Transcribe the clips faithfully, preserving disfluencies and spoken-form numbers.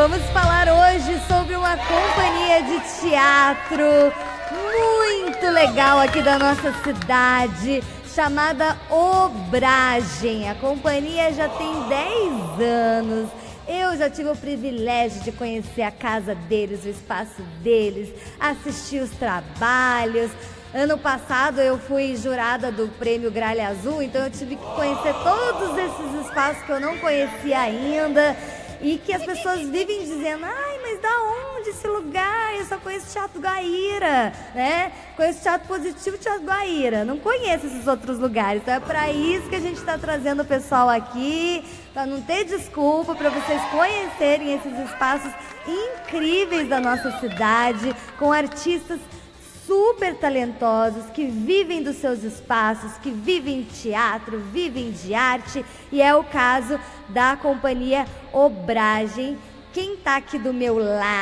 Vamos falar hoje sobre uma companhia de teatro muito legal aqui da nossa cidade, chamada Obragem. A companhia já tem dez anos. Eu já tive o privilégio de conhecer a casa deles, o espaço deles, assistir os trabalhos. Ano passado eu fui jurada do Prêmio Gralha Azul, então eu tive que conhecer todos esses espaços que eu não conhecia ainda e que as pessoas vivem dizendo: ai, mas da onde esse lugar? Eu só conheço Teatro Guaíra, né? Conheço Teatro Positivo e Teatro Guaíra, não conheço esses outros lugares. Então é para isso que a gente está trazendo o pessoal aqui, para não ter desculpa, para vocês conhecerem esses espaços incríveis da nossa cidade, com artistas super talentosos, que vivem dos seus espaços, que vivem teatro, vivem de arte, e é o caso da companhia Obragem. Quem está aqui do meu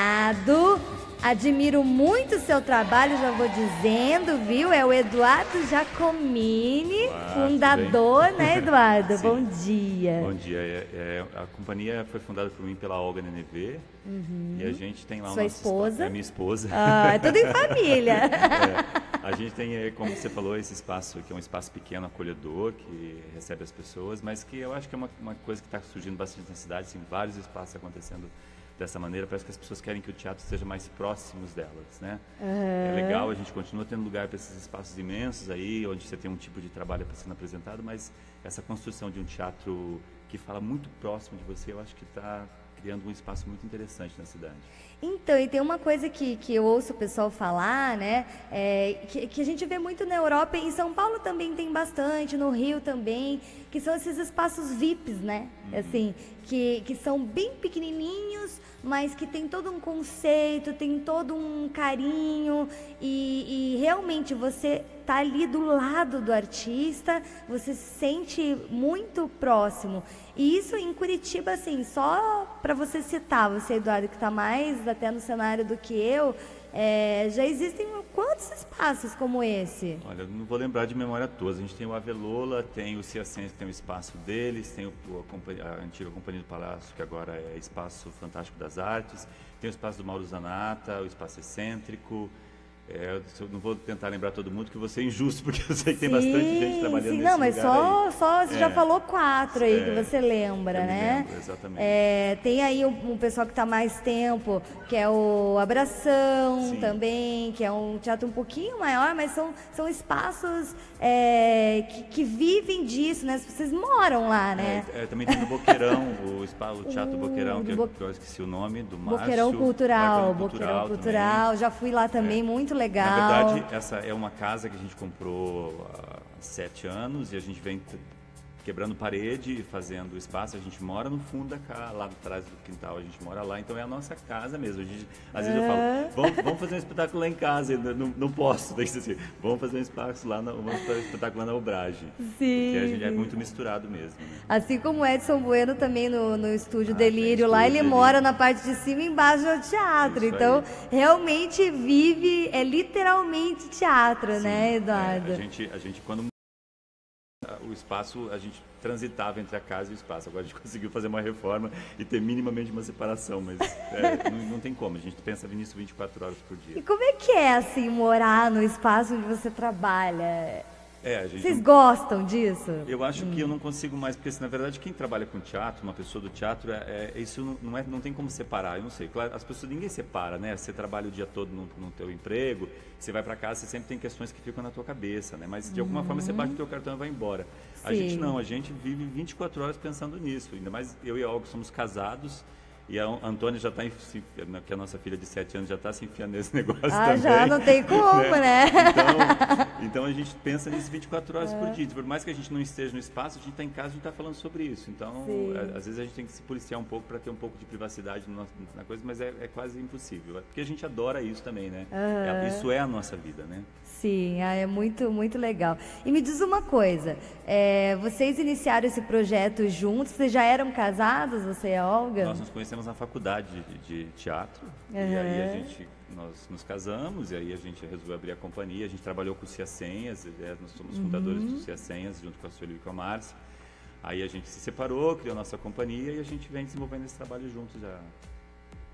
lado, admiro muito o seu trabalho, já vou dizendo, viu? É o Eduardo Giacomini, Olá, fundador, né, Eduardo? Sim. Bom dia. Bom dia. É, é, a companhia foi fundada por mim pela Olga Nenevê. Uhum. E a gente tem lá... Sua esposa? Espaço, é minha esposa. Ah, é tudo em família. É, a gente tem, como você falou, esse espaço que é um espaço pequeno, acolhedor, que recebe as pessoas, mas que eu acho que é uma, uma coisa que está surgindo bastante na cidade, assim, vários espaços acontecendo dessa maneira. Parece que as pessoas querem que o teatro esteja mais próximos delas, né? Uhum. É legal, a gente continua tendo lugar para esses espaços imensos aí, onde você tem um tipo de trabalho sendo apresentado, mas essa construção de um teatro que fala muito próximo de você, eu acho que está criando um espaço muito interessante na cidade. Então, e tem uma coisa que, que eu ouço o pessoal falar, né, é, que, que a gente vê muito na Europa, e em São Paulo também tem bastante, no Rio também, que são esses espaços V I Ps, né, uhum. assim, que, que são bem pequenininhos, mas que tem todo um conceito, tem todo um carinho, e, e realmente você tá ali do lado do artista, você se sente muito próximo. E isso em Curitiba, assim, só para você citar, você, Eduardo, que está mais até no cenário do que eu, é, já existem quantos espaços como esse? Olha, eu não vou lembrar de memória todos. A gente tem o Avelola, tem o Ciacense, que tem o espaço deles, tem o, a, a antiga Companhia do Palácio, que agora é Espaço Fantástico das Artes, tem o espaço do Mauro Zanata, o Espaço Excêntrico. É, eu não vou tentar lembrar todo mundo, que vou ser injusto, porque eu sei que tem sim, bastante gente trabalhando sim, nesse não, mas lugar só, aí. só você é, já falou quatro aí, é, que você lembra, eu né? Me lembro, exatamente. É, tem aí um, um pessoal que está mais tempo, que é o Abração sim. também, que é um teatro um pouquinho maior, mas são, são espaços é, que, que vivem disso, né? Vocês moram lá, né? É, é, também tem no Boqueirão, o, spa, o Teatro o, Boqueirão, que, Bo... que eu esqueci o nome, do Márcio. Boqueirão Cultural, Boqueirão Cultural, Cultural, já fui lá também, é. muito legal. Na verdade, essa é uma casa que a gente comprou há sete anos e a gente vem quebrando parede, fazendo espaço. A gente mora no fundo da casa, lá atrás do quintal, a gente mora lá, então é a nossa casa mesmo. A gente, às vezes é. eu falo, vamos, vamos fazer um espetáculo lá em casa, não, não posso, daí assim, vamos fazer um espetáculo lá na, vamos fazer um espetáculo lá na Obragem. Sim. Porque a gente é muito misturado mesmo. Né? Assim como o Edson Bueno também no, no estúdio ah, Delírio, lá ele Delírio. mora na parte de cima e embaixo do teatro. Isso então, aí. realmente vive, é literalmente teatro, sim, né, Eduardo? É, a gente, a gente quando o espaço, a gente transitava entre a casa e o espaço. Agora a gente conseguiu fazer uma reforma e ter minimamente uma separação, mas é, não, não tem como. A gente pensa nisso vinte e quatro horas por dia. E como é que é, assim, morar no espaço onde você trabalha? É, a gente Vocês não... gostam disso? Eu acho hum. que eu não consigo mais, porque na verdade quem trabalha com teatro, uma pessoa do teatro, é, é isso não, não, é, não tem como separar. Eu não sei, claro, as pessoas, ninguém separa, né? Você trabalha o dia todo no, no teu emprego, você vai para casa, você sempre tem questões que ficam na tua cabeça, né? Mas de alguma uhum. forma você bate o teu cartão e vai embora. Sim. A gente não, a gente vive vinte e quatro horas pensando nisso, ainda mais eu e a Olga somos casados. E a Antônia já está, que é a nossa filha de sete anos, já está se enfiando nesse negócio ah, também. Já, não tem como, né? né? Então, então a gente pensa nisso vinte e quatro horas é. por dia. Por mais que a gente não esteja no espaço, a gente está em casa e a gente está falando sobre isso. Então, a, às vezes a gente tem que se policiar um pouco para ter um pouco de privacidade no nosso, na coisa, mas é, é quase impossível. Porque a gente adora isso também, né? Uhum. É, isso é a nossa vida, né? Sim, é muito, muito legal. E me diz uma coisa, é, vocês iniciaram esse projeto juntos, vocês já eram casados, você e a Olga? Nós nos conhecemos na faculdade de, de teatro, uhum. e aí a gente, nós nos casamos, e aí a gente resolveu abrir a companhia, a gente trabalhou com o Ciacenhas, nós somos fundadores uhum. do Ciacenhas, junto com a Sueli e com a Márcia. Aí a gente se separou, criou a nossa companhia e a gente vem desenvolvendo esse trabalho juntos já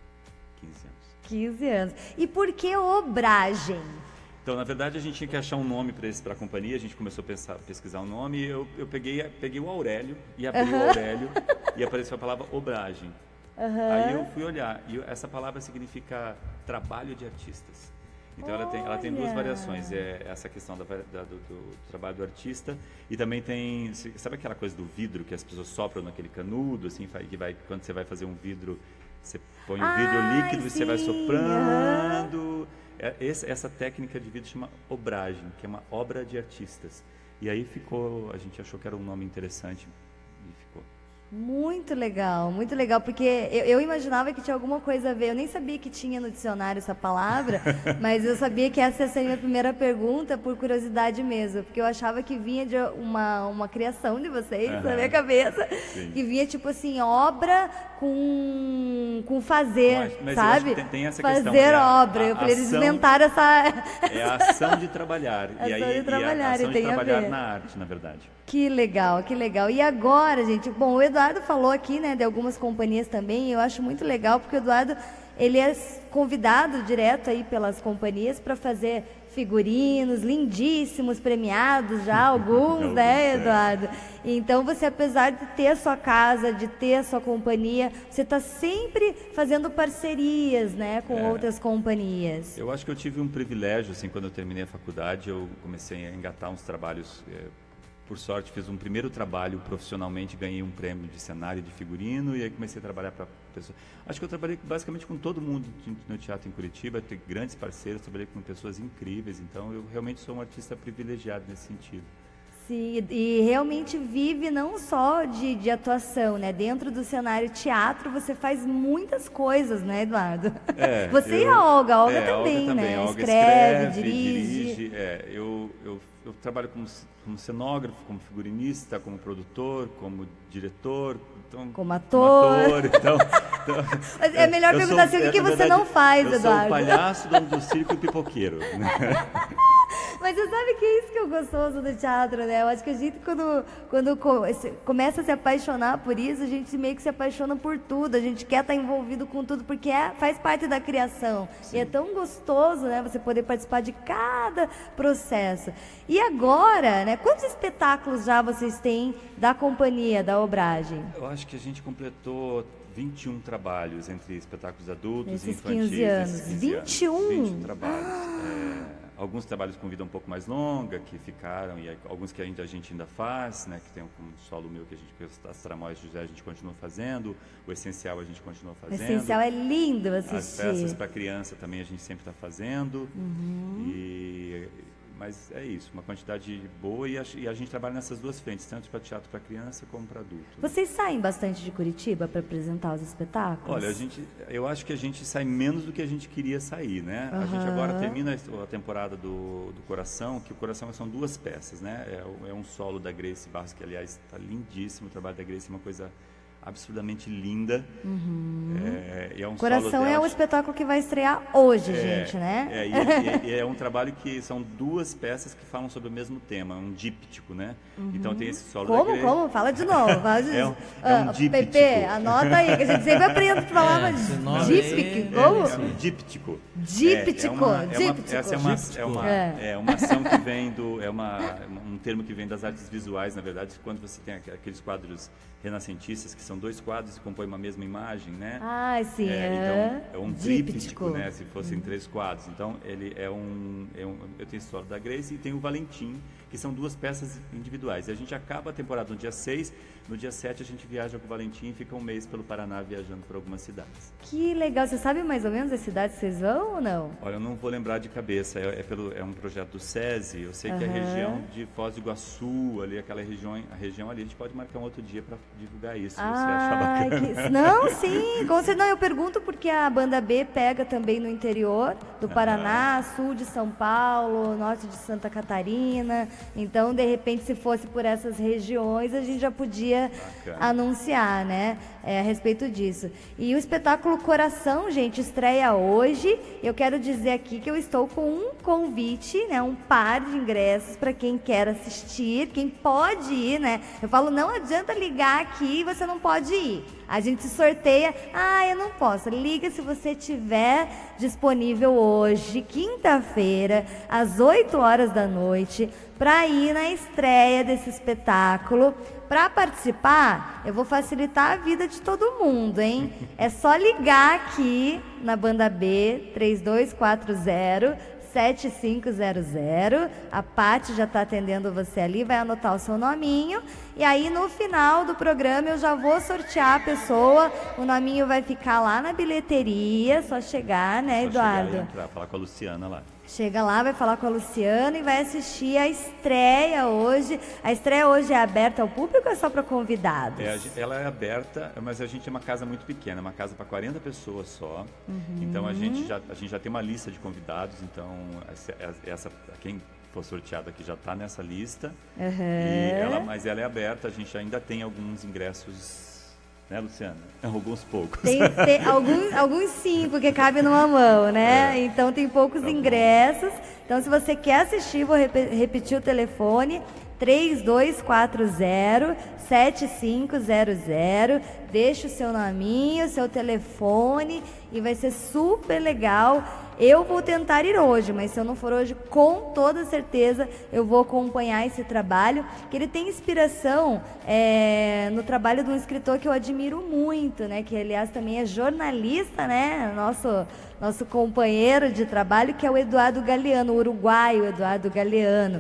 quinze anos. quinze anos. E por que Obragem? Então, na verdade, a gente tinha que achar um nome para a companhia, a gente começou a pensar, pesquisar um nome, e eu, eu peguei, peguei o Aurélio, e abri uhum. o Aurélio, e apareceu a palavra Obragem. Uhum. Aí eu fui olhar, e essa palavra significa trabalho de artistas. Então ela tem, ela tem duas variações, é essa questão da, da, do, do trabalho do artista, e também tem, sabe aquela coisa do vidro que as pessoas sopram naquele canudo, assim, que vai, quando você vai fazer um vidro, você põe o vidro Ai, líquido sim. e você vai soprando. Uhum. É, essa, essa técnica de vidro chama Obragem, que é uma obra de artistas. E aí ficou, a gente achou que era um nome interessante e ficou. Muito legal, muito legal, porque eu, eu imaginava que tinha alguma coisa a ver, eu nem sabia que tinha no dicionário essa palavra, mas eu sabia que essa ia ser a minha primeira pergunta, por curiosidade mesmo, porque eu achava que vinha de uma, uma criação de vocês, uhum. na minha cabeça, Sim. que vinha tipo assim, obra com, com fazer, mas, mas sabe? Tem, tem essa fazer questão, é a, obra, a, eu falei, eles ação, inventaram essa... É a ação de trabalhar, ação e aí de trabalhar, e a ação e de tem trabalhar a ver. na arte, na verdade. Que legal, que legal. E agora, gente, bom, o Eduardo falou aqui, né, de algumas companhias também, e eu acho muito legal, porque o Eduardo, ele é convidado direto aí pelas companhias para fazer figurinos lindíssimos, premiados já, alguns, né, Eduardo? Então, você, apesar de ter a sua casa, de ter a sua companhia, você está sempre fazendo parcerias, né, com é, outras companhias. Eu acho que eu tive um privilégio, assim, quando eu terminei a faculdade, eu comecei a engatar uns trabalhos... É, por sorte, fiz um primeiro trabalho profissionalmente, ganhei um prêmio de cenário de figurino e aí comecei a trabalhar para pessoas. Acho que eu trabalhei basicamente com todo mundo no teatro em Curitiba, tenho grandes parceiros, trabalhei com pessoas incríveis, então eu realmente sou um artista privilegiado nesse sentido. Sim, e realmente vive não só de, de atuação, né? Dentro do cenário teatro você faz muitas coisas, né, Eduardo? É, você eu, e a Olga, a Olga é, também, Olga também. né? A Olga escreve, escreve, dirige. dirige é, eu, eu, eu trabalho como, como cenógrafo, como figurinista, como produtor, como diretor, então, como ator. Como ator então, então, é melhor perguntar assim, o que, que você verdade, não faz, eu Eduardo? Eu sou o palhaço, dono do circo e pipoqueiro. Mas você sabe que é isso que é gostoso do teatro, né? Eu acho que a gente, quando, quando começa a se apaixonar por isso, a gente meio que se apaixona por tudo. A gente quer estar envolvido com tudo, porque é, faz parte da criação. Sim. E é tão gostoso, né? Você poder participar de cada processo. E agora, né? Quantos espetáculos já vocês têm da companhia, da Obragem? Eu acho que a gente completou vinte e um trabalhos entre espetáculos adultos Nesses e infantis. quinze anos. vinte e um? vinte trabalhos. Ah. É... Alguns trabalhos com vida um pouco mais longa, que ficaram, e alguns que ainda, a gente ainda faz, né, que tem um solo meu que a gente, as tramóias de José a gente continua fazendo, o Essencial a gente continua fazendo. O Essencial é lindo assistir. As peças para criança também a gente sempre está fazendo, uhum. e, mas é isso, uma quantidade boa, e a, e a gente trabalha nessas duas frentes, tanto para teatro para criança como para adulto. Vocês né? saem bastante de Curitiba para apresentar os espetáculos? Olha, a gente, eu acho que a gente sai menos do que a gente queria sair, né? Uhum. A gente agora termina a temporada do, do Coração, que o Coração são duas peças, né? É, é um solo da Grace Barros, que aliás está lindíssimo, o trabalho da Grace é uma coisa absurdamente linda. Uhum. É, é um Coração solo é dela, um espetáculo que vai estrear hoje, é, gente, né? É, e, e, e é um trabalho que são duas peças que falam sobre o mesmo tema, um díptico, né? Uhum. Então tem esse solo como, da Grace. Como? Fala de novo. Fala de... é um, é um ah, díptico. Pepe, anota aí, que a gente sempre aprende a falar é, díptico. Como? É um díptico. Díptico. É, é uma, é díptico. Uma, essa é uma, é, uma, é. é uma ação que vem do... É uma, um termo que vem das artes visuais, na verdade, quando você tem aqueles quadros renascentistas, que são dois quadros e compõem uma mesma imagem, né? Ah, sim. É, então, é um díptico, tríptico, né? Se fossem hum. três quadros. Então, ele é um, é um... Eu tenho a história da Grace e tem o Valentim, que são duas peças individuais. E a gente acaba a temporada no dia seis, no dia sete a gente viaja com o Valentim e fica um mês pelo Paraná viajando por algumas cidades. Que legal! Você sabe mais ou menos as cidades que vocês vão ou não? Olha, eu não vou lembrar de cabeça, é, é, pelo, é um projeto do SESI, eu sei uhum. que a região de Foz do Iguaçu, ali, aquela região, a região ali, a gente pode marcar um outro dia para divulgar isso, ah, se você achar bacana. Que... Não, sim, com certeza. Não, eu pergunto porque a Banda B pega também no interior do Paraná, uhum. sul de São Paulo, norte de Santa Catarina, então, de repente, se fosse por essas regiões, a gente já podia bacana. anunciar, né, é, a respeito disso. E o espetáculo Coração, gente, estreia hoje. Eu quero dizer aqui que eu estou com um convite, né, um par de ingressos para quem quer assistir, quem pode ir, né? Eu falo, não adianta ligar aqui e você não pode ir. A gente sorteia. Ah, eu não posso. Liga se você tiver disponível hoje, quinta-feira, às oito horas da noite, para ir na estreia desse espetáculo. Para participar, eu vou facilitar a vida de todo mundo, hein? É só ligar aqui na Banda B, três dois quatro zero, sete cinco zero zero. A Paty já está atendendo você ali, vai anotar o seu nominho. E aí, no final do programa, eu já vou sortear a pessoa. O nominho vai ficar lá na bilheteria, só chegar, né, só Eduardo? Chegar e entrar, falar com a Luciana lá. Chega lá, vai falar com a Luciana e vai assistir a estreia hoje. A estreia hoje é aberta ao público ou é só para convidados? É, ela é aberta, mas a gente é uma casa muito pequena, uma casa para quarenta pessoas só. Uhum. Então a gente, já, a gente já tem uma lista de convidados, então essa, essa quem for sorteado aqui já está nessa lista. Uhum. E ela, mas ela é aberta, a gente ainda tem alguns ingressos. Né, Luciana? Alguns poucos. Tem, tem alguns, alguns cinco que cabem numa mão, né? É. Então tem poucos tá ingressos. Então se você quer assistir, vou rep repetir o telefone. três dois quatro zero, sete cinco zero zero. Deixa o seu nominho, seu telefone e vai ser super legal. Eu vou tentar ir hoje, mas se eu não for hoje, com toda certeza eu vou acompanhar esse trabalho, que ele tem inspiração é, no trabalho de um escritor que eu admiro muito, né? Que aliás também é jornalista, né? Nosso, nosso companheiro de trabalho, que é o Eduardo Galeano, o uruguaio Eduardo Galeano.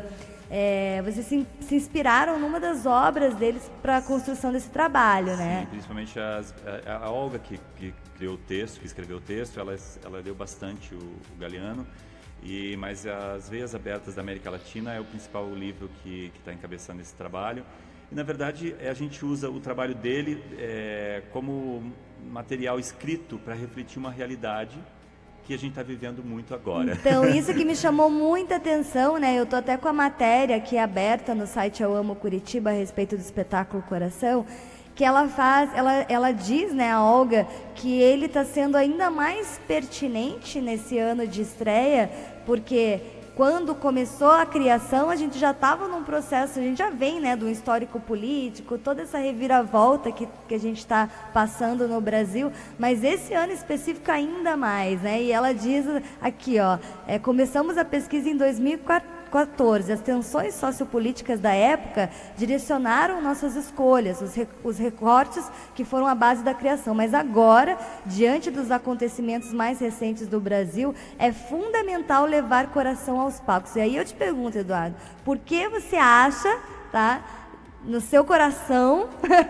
É, vocês se, se inspiraram numa das obras deles para a construção desse trabalho, né? Sim, principalmente as, a, a Olga, que, que criou o texto, que escreveu o texto, ela, ela leu bastante o, o Galeano, e, mas As Veias Abertas da América Latina é o principal livro que está encabeçando esse trabalho. E, na verdade, a gente usa o trabalho dele é, como material escrito para refletir uma realidade que a gente está vivendo muito agora. Então, isso que me chamou muita atenção, né? Eu tô até com a matéria aqui aberta no site Eu Amo Curitiba a respeito do espetáculo Coração, que ela faz, ela, ela diz, né, a Olga, que ele está sendo ainda mais pertinente nesse ano de estreia, porque quando começou a criação, a gente já estava num processo, a gente já vem, né, do histórico político, toda essa reviravolta que, que a gente está passando no Brasil, mas esse ano específico ainda mais, né? E ela diz aqui, ó, é, começamos a pesquisa em dois mil e quatorze. As tensões sociopolíticas da época direcionaram nossas escolhas, os, rec os recortes que foram a base da criação. Mas agora, diante dos acontecimentos mais recentes do Brasil, é fundamental levar coração aos palcos. E aí eu te pergunto, Eduardo, por que você acha, tá, no seu coração,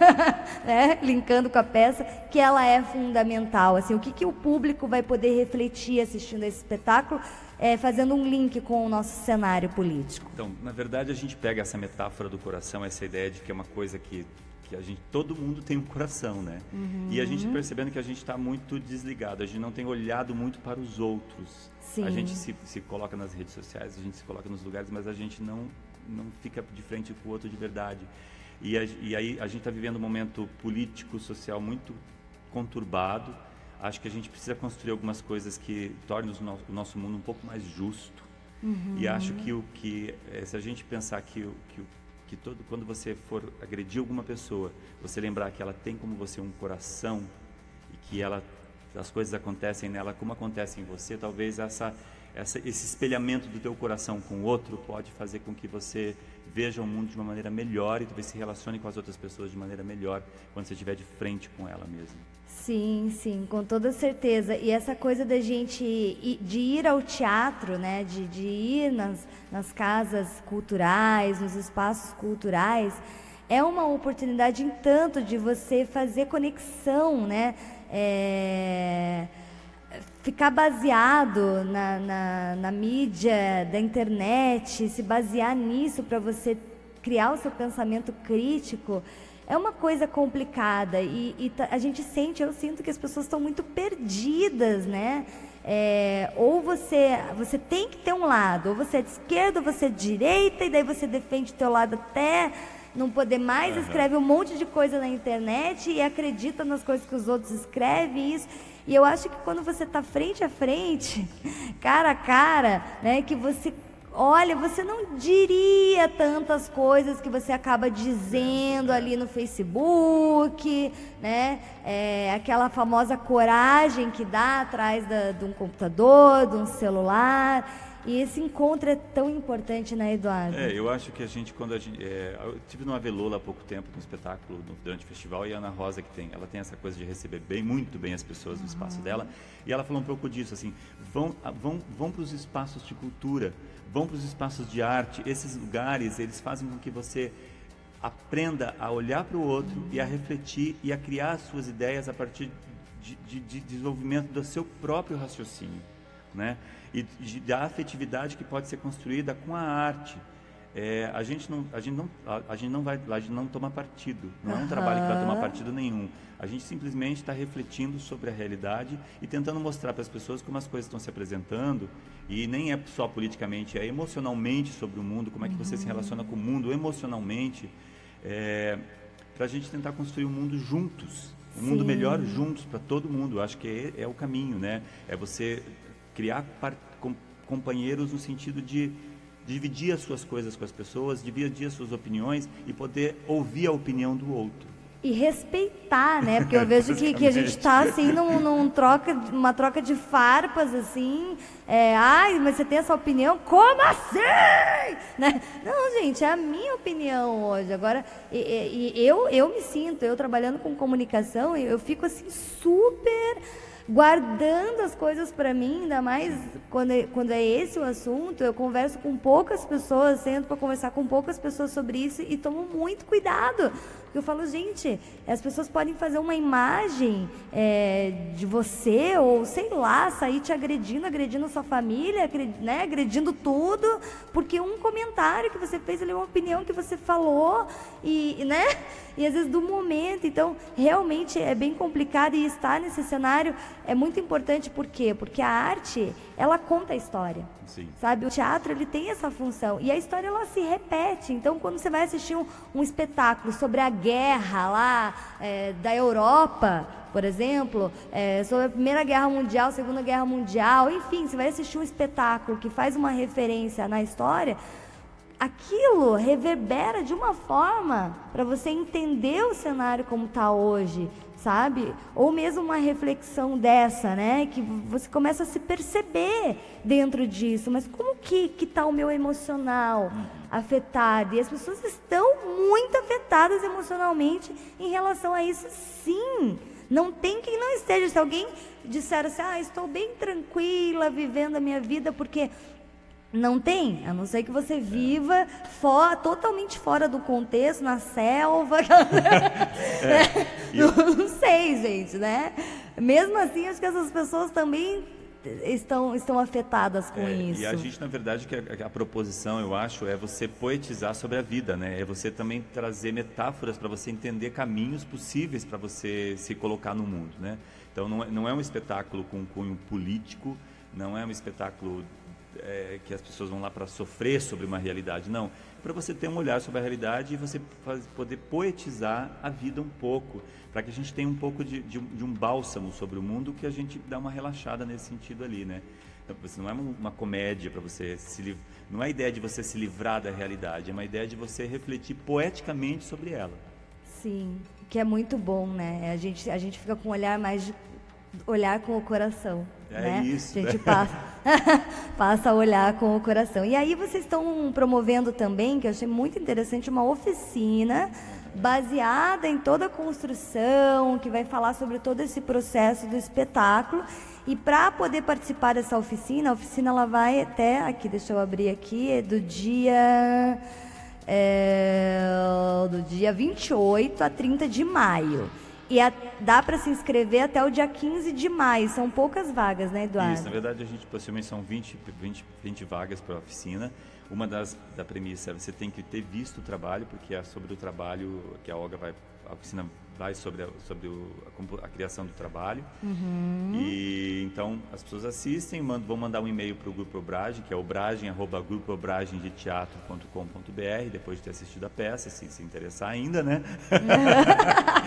né, linkando com a peça, que ela é fundamental? Assim, o que, que o público vai poder refletir assistindo esse espetáculo, é, fazendo um link com o nosso cenário político? Então, na verdade, a gente pega essa metáfora do coração, essa ideia de que é uma coisa que, que a gente, todo mundo tem um coração, né? Uhum. E a gente percebendo que a gente está muito desligado, a gente não tem olhado muito para os outros. Sim. A gente se, se coloca nas redes sociais, a gente se coloca nos lugares, mas a gente não, não fica de frente com o outro de verdade. E, a, e aí a gente está vivendo um momento político, social muito conturbado. Acho que a gente precisa construir algumas coisas que tornem o nosso, o nosso mundo um pouco mais justo. Uhum. E acho que, o, que se a gente pensar que, o, que, o, que todo, quando você for agredir alguma pessoa, você lembrar que ela tem como você um coração e que ela, as coisas acontecem nela como acontecem em você, talvez essa, essa, esse espelhamento do teu coração com o outro pode fazer com que você veja o mundo de uma maneira melhor e talvez se relacione com as outras pessoas de maneira melhor quando você estiver de frente com ela mesma. Sim, sim, com toda certeza. E essa coisa da gente ir, de ir ao teatro, né, de, de ir nas, nas casas culturais, nos espaços culturais, é uma oportunidade em tanto de você fazer conexão, né, é, ficar baseado na, na, na mídia da internet, se basear nisso para você criar o seu pensamento crítico. É uma coisa complicada e, e a gente sente, eu sinto que as pessoas estão muito perdidas, né? É, ou você, você tem que ter um lado, ou você é de esquerda, ou você é de direita, e daí você defende o teu lado até não poder mais, uhum. escreve um monte de coisa na internet e acredita nas coisas que os outros escrevem, isso. E eu acho que quando você está frente a frente, cara a cara, né, que você olha, você não diria tantas coisas que você acaba dizendo ali no Facebook, né? É, aquela famosa coragem que dá atrás da, de um computador, de um celular. E esse encontro é tão importante, né, Eduardo? É, eu acho que a gente, quando a gente... É, eu estive no Avelola há pouco tempo, num espetáculo no, durante o festival, e a Ana Rosa, que tem, ela tem essa coisa de receber bem, muito bem as pessoas no espaço dela, e ela falou um pouco disso, assim, vão, vão, vão para os espaços de cultura, vão para os espaços de arte, esses lugares, eles fazem com que você aprenda a olhar para o outro e a refletir e a criar suas ideias a partir de, de, de desenvolvimento do seu próprio raciocínio, né? E de, da afetividade que pode ser construída com a arte. É, a gente não, a gente não, a, a gente não vai, a gente não toma partido. Não é um uhum. trabalho que vai tomar partido nenhum. A gente simplesmente está refletindo sobre a realidade e tentando mostrar para as pessoas como as coisas estão se apresentando. E nem é só politicamente, é emocionalmente sobre o mundo, como é que você uhum. se relaciona com o mundo emocionalmente, é, para a gente tentar construir um mundo juntos, um Sim. mundo melhor juntos para todo mundo. Eu acho que é, é o caminho, né? É você criar par, com, companheiros no sentido de dividir as suas coisas com as pessoas, dividir as suas opiniões e poder ouvir a opinião do outro. E respeitar, né? Porque eu vejo que, que a gente está assim num, num troca, uma troca de farpas, assim. É, ai, mas você tem essa opinião? Como assim? Né? Não, gente, é a minha opinião hoje. Agora, e, e, e eu, eu me sinto, eu trabalhando com comunicação, eu fico assim super guardando as coisas para mim, ainda mais quando é, quando é esse o assunto. Eu converso com poucas pessoas, sento para conversar com poucas pessoas sobre isso e tomo muito cuidado. Eu falo, gente, as pessoas podem fazer uma imagem é, de você, ou sei lá, sair te agredindo, agredindo sua família, agredindo, né, agredindo tudo, porque um comentário que você fez ali, uma opinião que você falou, e, né, e às vezes do momento. Então, realmente é bem complicado, e estar nesse cenário é muito importante. Por quê? Porque a arte, ela conta a história. Sim. Sabe? O teatro, ele tem essa função, e a história, ela se repete. Então, quando você vai assistir um, um espetáculo sobre a guerra lá é, da Europa, por exemplo, é, sobre a Primeira Guerra Mundial, Segunda Guerra Mundial, enfim, você vai assistir um espetáculo que faz uma referência na história, aquilo reverbera de uma forma para você entender o cenário como está hoje, sabe? Ou mesmo uma reflexão dessa, né? Que você começa a se perceber dentro disso. Mas como que que está o meu emocional afetado? E as pessoas estão muito afetadas emocionalmente em relação a isso, sim. Não tem quem não esteja. Se alguém disser assim, ah, estou bem tranquila vivendo a minha vida, porque... Não tem, a não ser que você viva for, totalmente fora do contexto, na selva. é, eu... não, não sei, gente, né? Mesmo assim, acho que essas pessoas também estão, estão afetadas com é, isso. E a gente, na verdade, que a, a proposição, eu acho, é você poetizar sobre a vida, né? É você também trazer metáforas para você entender caminhos possíveis para você se colocar no mundo, né? Então, não é, não é um espetáculo com cunho político, não é um espetáculo... É, que as pessoas vão lá para sofrer sobre uma realidade, não. É para você ter um olhar sobre a realidade e você faz, poder poetizar a vida um pouco, para que a gente tenha um pouco de, de, um, de um bálsamo sobre o mundo, que a gente dá uma relaxada nesse sentido ali, né? Então, não é uma, uma comédia para você se livrar, não é a ideia de você se livrar da realidade, é uma ideia de você refletir poeticamente sobre ela. Sim, que é muito bom, né? A gente, a gente fica com um olhar mais de olhar com o coração. É né? isso. A gente né? passa, passa a olhar com o coração. E aí vocês estão promovendo também, que eu achei muito interessante, uma oficina baseada em toda a construção, que vai falar sobre todo esse processo do espetáculo. E para poder participar dessa oficina, a oficina ela vai até, aqui, deixa eu abrir aqui, é do dia, é, do dia vinte e oito a trinta de maio. E a, dá para se inscrever até o dia quinze de maio. São poucas vagas, né, Eduardo? Isso, na verdade, a gente possivelmente são vinte, vinte, vinte vagas para a oficina. Uma das da premissa é você tem que ter visto o trabalho, porque é sobre o trabalho que a Olga vai... A oficina vai sobre a, sobre o, a, a criação do trabalho. Uhum. E então as pessoas assistem, mandam, vão mandar um e-mail para o Grupo Obragem, que é obragem arroba grupo obragem de teatro ponto com ponto br, depois de ter assistido a peça, se se interessar ainda, né?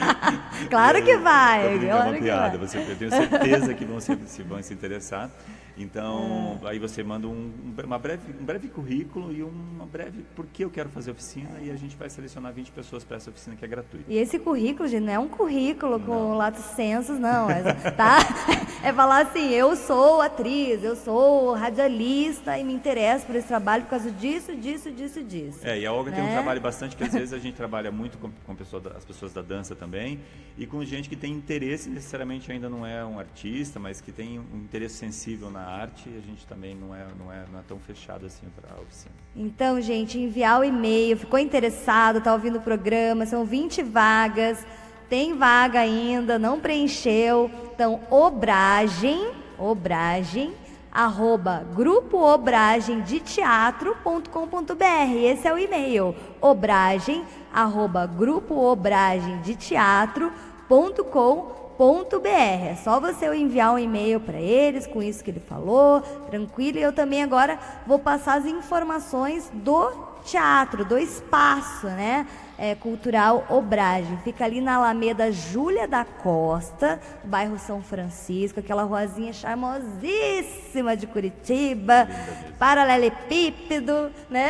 Claro que vai. É claro uma que piada. vai. Você, eu tenho certeza que vão se, se vão se interessar. Então, é. aí você manda um, uma breve, um breve currículo e uma breve por que eu quero fazer oficina, e a gente vai selecionar vinte pessoas para essa oficina que é gratuita. E esse currículo, gente, não é um currículo com latos sensos, não. É, tá? É falar assim, eu sou atriz, eu sou radialista e me interesso por esse trabalho por causa disso, disso, disso, disso. É, e a Olga né? tem um trabalho bastante, que às vezes a gente trabalha muito com, com pessoa da, as pessoas da dança também, e com gente que tem interesse, necessariamente ainda não é um artista, mas que tem um interesse sensível na arte, e a gente também não é, não é, não é tão fechado assim para a oficina. Então, gente, enviar o e-mail, ficou interessado, tá ouvindo o programa, são vinte vagas, tem vaga ainda, não preencheu, então, obragem, obragem, arroba grupo obragem de teatro ponto com ponto br, esse é o e-mail, obragem, arroba grupo obragem de teatro ponto com ponto br. É só você enviar um e-mail para eles com isso que ele falou, tranquilo. E eu também agora vou passar as informações do teatro, do espaço, né? É, cultural Obragem. Fica ali na Alameda Júlia da Costa, bairro São Francisco, aquela ruazinha charmosíssima de Curitiba, paralelepípedo, né?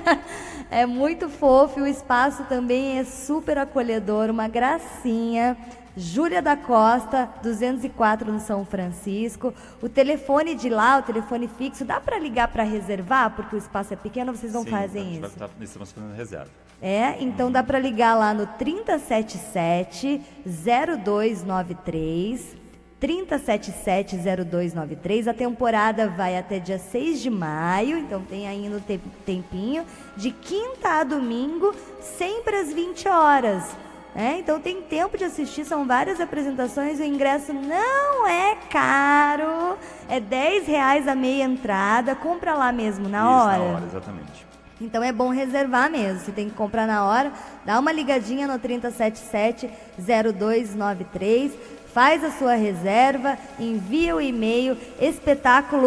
É muito fofo e o espaço também é super acolhedor, uma gracinha. Júlia da Costa, duzentos e quatro no São Francisco. O telefone de lá, o telefone fixo, dá para ligar para reservar? Porque o espaço é pequeno, vocês não Sim, fazem a gente isso? Vai estar, estamos fazendo reserva. É, então dá para ligar lá no trinta e sete sete, zero dois nove três, trinta e sete sete, zero dois nove três. A temporada vai até dia seis de maio, então tem ainda um tempinho, de quinta a domingo, sempre às vinte horas. É, então tem tempo de assistir, são várias apresentações, o ingresso não é caro, é dez reais a meia entrada, compra lá mesmo na Isso, hora. na hora, exatamente. Então é bom reservar mesmo, você tem que comprar na hora, dá uma ligadinha no trinta e sete sete, zero dois nove três, faz a sua reserva, envia o e-mail, espetáculo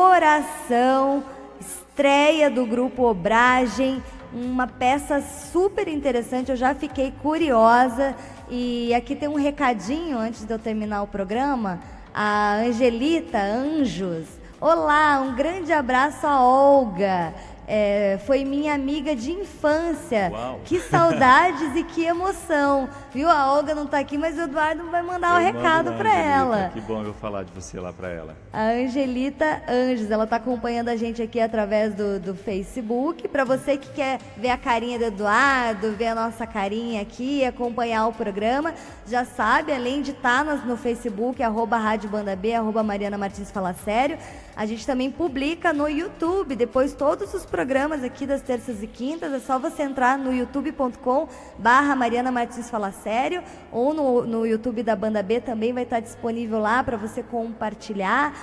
Coração, estreia do Grupo Obragem, uma peça super interessante, eu já fiquei curiosa. E aqui tem um recadinho antes de eu terminar o programa. A Angelita Anjos, olá, um grande abraço a Olga, é, foi minha amiga de infância. Uau. Que saudades e que emoção, viu? A Olga não tá aqui, mas o Eduardo vai mandar o um recado para ela. Que bom eu falar de você lá para ela. A Angelita Anjos, ela tá acompanhando a gente aqui através do, do Facebook. Para você que quer ver a carinha do Eduardo, ver a nossa carinha aqui, acompanhar o programa, já sabe, além de estar no, no Facebook, arroba Rádio Banda B, arroba Mariana Martins Fala Sério, a gente também publica no YouTube, depois todos os programas aqui das terças e quintas, é só você entrar no youtube ponto com barra Mariana Martins Fala Sério, ou no, no YouTube da Banda B também vai estar disponível lá para você compartilhar.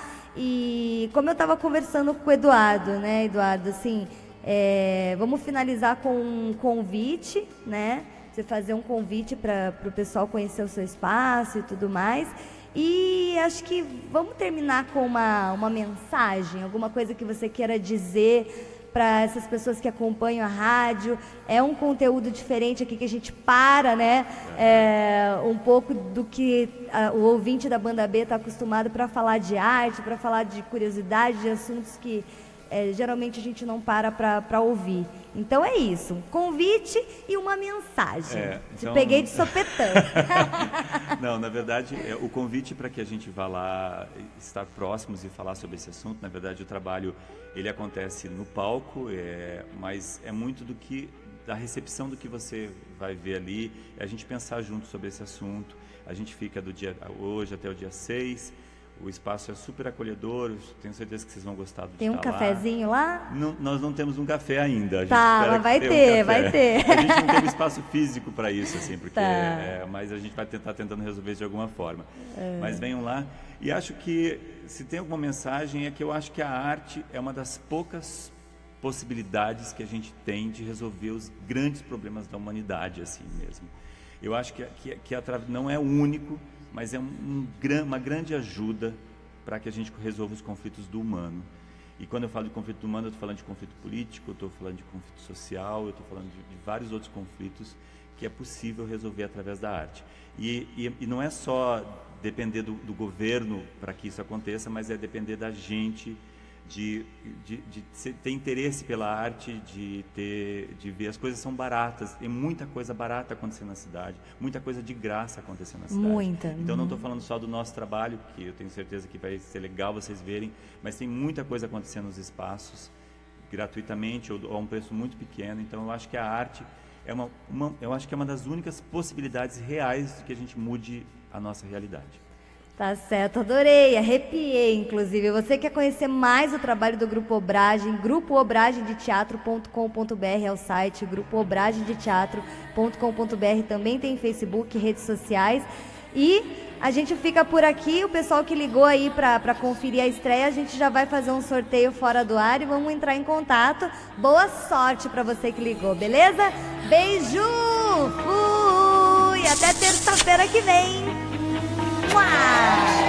E como eu estava conversando com o Eduardo, né, Eduardo, assim, é, vamos finalizar com um convite, né, você fazer um convite para o pessoal conhecer o seu espaço e tudo mais. E acho que vamos terminar com uma, uma mensagem, alguma coisa que você queira dizer para essas pessoas que acompanham a rádio. É um conteúdo diferente aqui que a gente para, né? É, um pouco do que a, o ouvinte da Banda B está acostumado para falar de arte, para falar de curiosidade, de assuntos que é, geralmente a gente não para para ouvir. Então é isso, um convite e uma mensagem. É, então... Te peguei de sopetão. Não, na verdade, é, o convite para que a gente vá lá estar próximos e falar sobre esse assunto, na verdade o trabalho ele acontece no palco, é, mas é muito do que, da recepção do que você vai ver ali, é a gente pensar junto sobre esse assunto. A gente fica do dia hoje até o dia seis. O espaço é super acolhedor, tenho certeza que vocês vão gostar do Tem um cafezinho lá? lá? Não, nós não temos um café ainda. A gente tá, mas vai ter, um vai ter. A gente não tem um espaço físico para isso, assim, porque tá. é, mas a gente vai tentar tentando resolver isso de alguma forma. É. Mas venham lá. E acho que, se tem alguma mensagem, é que eu acho que a arte é uma das poucas possibilidades que a gente tem de resolver os grandes problemas da humanidade, assim mesmo. Eu acho que, que, que a, não é o único, mas é um, um, uma grande ajuda para que a gente resolva os conflitos do humano. E quando eu falo de conflito humano, eu estou falando de conflito político, eu estou falando de conflito social, eu estou falando de, de vários outros conflitos que é possível resolver através da arte. E, e, e não é só depender do, do governo para que isso aconteça, mas é depender da gente, de, de, de ter interesse pela arte, de, ter, de ver as coisas são baratas. Tem muita coisa barata acontecendo na cidade, muita coisa de graça acontecendo na cidade. Muita. Então não estou falando só do nosso trabalho, que eu tenho certeza que vai ser legal vocês verem, mas tem muita coisa acontecendo nos espaços, gratuitamente ou a um preço muito pequeno. Então eu acho que a arte é uma, uma, eu acho que é uma das únicas possibilidades reais de que a gente mude a nossa realidade. Tá certo, adorei, arrepiei, inclusive. Você quer conhecer mais o trabalho do Grupo Obragem? grupo obragem de teatro ponto com ponto br é o site, grupo obragem de teatro ponto com ponto br também tem Facebook, redes sociais. E a gente fica por aqui, o pessoal que ligou aí para conferir a estreia, a gente já vai fazer um sorteio fora do ar e vamos entrar em contato. Boa sorte para você que ligou, beleza? Beijo! Fui! Até terça-feira que vem! Uau!